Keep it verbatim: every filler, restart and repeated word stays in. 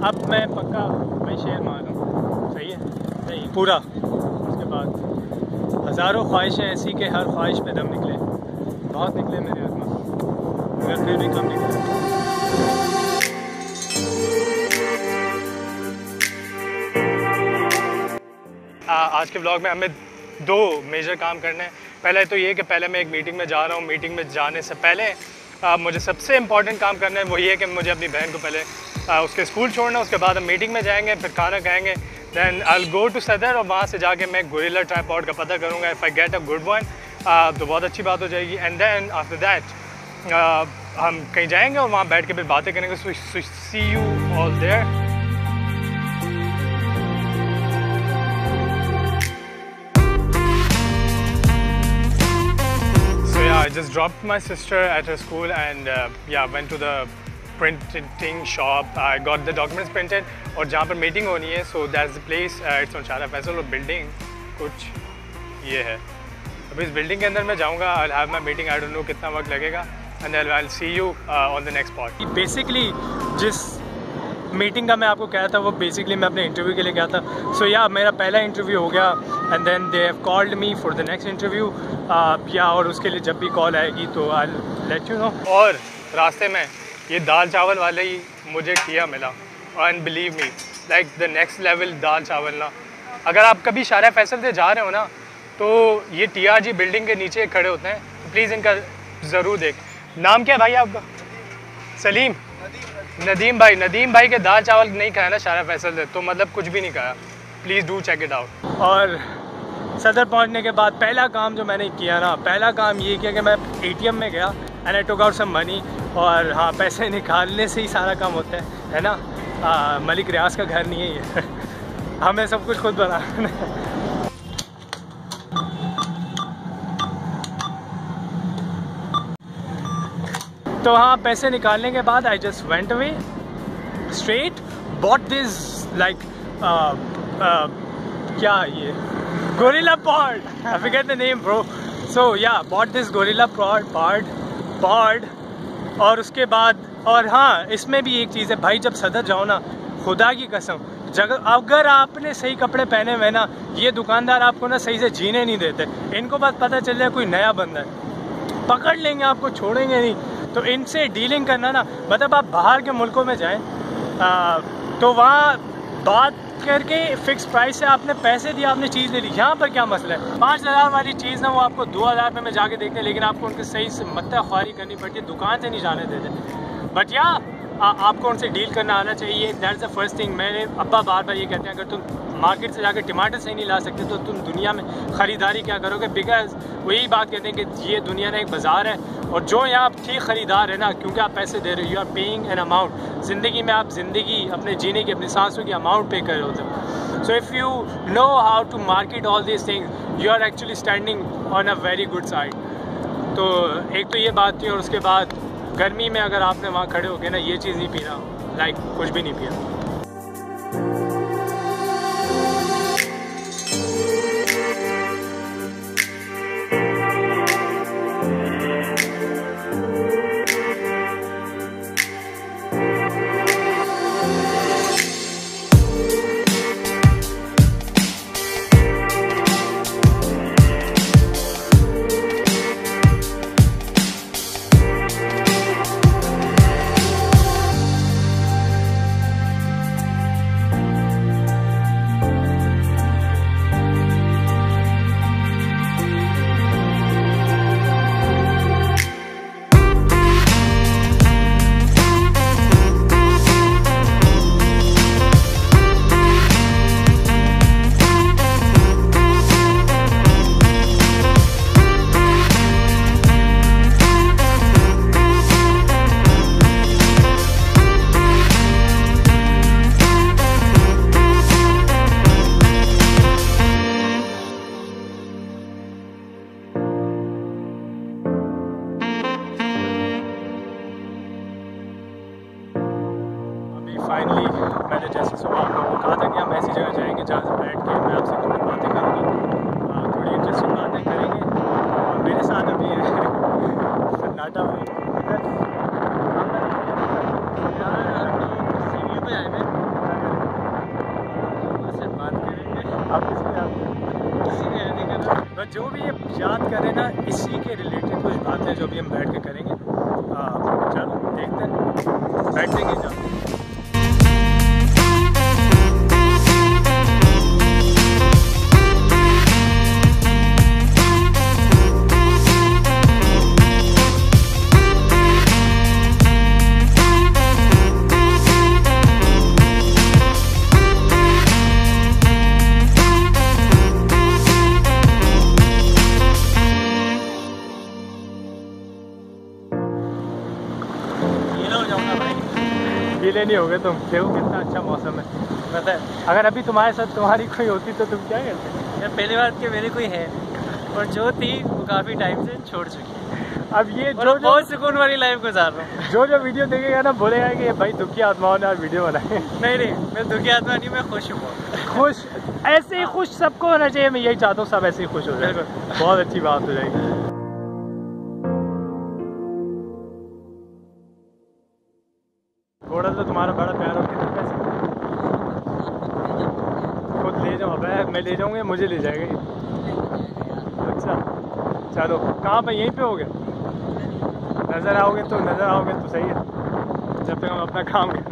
अब मैं पक्का मैं शेर मार रहा हूँ, सही है नहीं पूरा। उसके बाद हज़ारों ख्वाहिशें ऐसी कि हर ख्वाहिश पे दम निकले, बहुत निकले मेरे अरमा, मगर फिर भी कम निकले। आज के ब्लॉग में हमें दो मेजर काम करने हैं। पहले तो ये कि पहले मैं एक मीटिंग में जा रहा हूँ। मीटिंग में जाने से पहले आ, मुझे सबसे इम्पॉर्टेंट काम करना है वो ये है कि मुझे अपनी बहन को पहले आ, उसके स्कूल छोड़ना, उसके बाद हम मीटिंग में जाएंगे, फिर खाना खाएंगे, then I will go to Sadar और वहाँ से जाके मैं गोरिल्ला ट्राइपॉड का पता करूँगा। If I get a good one तो बहुत अच्छी बात हो जाएगी। एंड देन आफ्टर दैट हम कहीं जाएंगे और वहाँ बैठ के फिर बातें करेंगे। So see you all there. I just dropped my sister at her school and uh, yeah went to the printing shop. I got the documents printed और जहाँ पर मीटिंग होनी है so that's the place. uh, it's on शारा फैसल और building कुछ ये है। अभी इस बिल्डिंग के अंदर मैं जाऊँगा। I'll have my meeting. I don't know कितना वक्त लगेगा and then I'll see you uh, on the next part. Basically जिस मीटिंग का मैं आपको कहा था वो बेसिकली मैं अपने इंटरव्यू के लिए गया था। सो so, या yeah, मेरा पहला इंटरव्यू हो गया and then they have called me for the next interview या और उसके लिए जब भी कॉल आएगी तो आई लेट यू नो। और रास्ते में ये दाल चावल वाले ही मुझे किया मिला and believe me like the next level दाल चावल ना। अगर आप कभी शारा फैसल से जा रहे हो ना तो ये टी आर जी बिल्डिंग के नीचे खड़े होते हैं, तो प्लीज़ इनका ज़रूर देख। नाम क्या है भाई आपका? सलीम नदीम भाई। नदीम भाई के दाल चावल नहीं खाया ना शारा फैसल से तो मतलब कुछ भी नहीं खाया। Please do check it out. और सदर पहुंचने के बाद पहला काम जो मैंने किया ना, पहला काम ये किया कि मैं एटीएम में गया and I took out some money. और हाँ, पैसे निकालने से ही सारा काम होता है है ना। आ, मलिक रियाज का घर नहीं है ये हमें सब कुछ खुद बनाना है। तो हाँ, पैसे निकालने के बाद I just went away straight bought this like क्या ये Gorilla Pod, I forget the name bro. So yeah bought this Gorilla Pod pod pod और उसके बाद और हाँ, इसमें भी एक चीज़ है भाई, जब सदर जाओ ना, खुदा की कसम जगह अगर आपने सही कपड़े पहने हुए ना, ये दुकानदार आपको ना सही से जीने नहीं देते। इनको बस पता चल जाए कोई नया बंदा है, पकड़ लेंगे आपको, छोड़ेंगे नहीं। तो इनसे डीलिंग करना ना, मतलब आप बाहर के मुल्कों में जाएं आ, तो वहाँ बात करके फिक्स प्राइस से आपने पैसे दिए, आपने चीज़ ले ली। यहाँ पर क्या मसला है, पाँच हज़ार वाली चीज़ ना वो आपको दो हज़ार रुपये में जाके देखते हैं, लेकिन आपको उनके सही से मत्ता ख्वारी करनी पड़ती है, दुकान से नहीं जाने देते। बट या आ, आपको उनसे डील करना आना चाहिए। That's the first thing. मेरे अब्बा बार बार ये कहते हैं अगर तुम मार्केट से जाकर टमाटर सही नहीं ला सकते तो तुम दुनिया में ख़रीदारी क्या करोगे। बिकॉज वो यही बात कहते हैं कि ये दुनिया में एक बाज़ार है और जो यहाँ ठीक ख़रीदार है ना, क्योंकि आप पैसे दे रहे हो, you are paying an amount. ज़िंदगी में आप ज़िंदगी अपने जीने की, अपनी सांसों की अमाउंट पे कर रहे होते हो। So if you know how to market all this things, you are actually standing on a very good side. तो एक तो ये बात थी। और उसके बाद गर्मी में अगर आपने वहाँ खड़े हो गए ना, ये चीज़ नहीं पीना, लाइक कुछ भी नहीं पिया। फाइनली मैंने जैसे सुबह आप लोगों को कहा था कि हम ऐसी जगह जाएंगे जहाँ से बैठ के मैं आपसे थोड़ी बातें करूँगा, थोड़ी इंटरेस्टिंग बातें करेंगे। और मेरे साथ अभी है सन्नाटा भाई, सीढ़ियों पे आए हैं। याद करें ना, इसी के रिलेटेड कुछ बातें जो भी हम बैठ के करेंगे। हाँ चलो देखते हैं, बैठेंगे जब। गीले नहीं हो गए तुम, देखो कितना अच्छा मौसम है। पता है, अगर अभी तुम्हारे साथ तुम्हारी कोई होती तो तुम क्या करते? यार पहली बात कि मेरी कोई है, और जो थी वो काफ़ी टाइम से छोड़ चुकी है। अब ये जो बहुत सुकून वाली लाइफ गुजार रहा हूँ। जो जो वीडियो देखेगा ना बोलेगा कि भाई दुखी आत्माओं ने आज वीडियो बनाई। नहीं नहीं, मैं दुखी आत्मा नहीं, मैं खुश हूँ। खुश, ऐसे ही खुश सबको होना चाहिए। मैं यही चाहता हूँ सब ऐसे ही खुश हो जाए, बहुत अच्छी बात हो जाएगी। घोड़ा तो तुम्हारा बड़ा प्यार हो, कितने पैसे खुद ले जाओ? अब मैं ले जाऊँगा, मुझे ले जाएगा। अच्छा चलो, कहाँ पे? यहीं पे हो गया? नज़र आओगे तो नज़र आओगे तो सही है, जब तक हम अपना काम करें।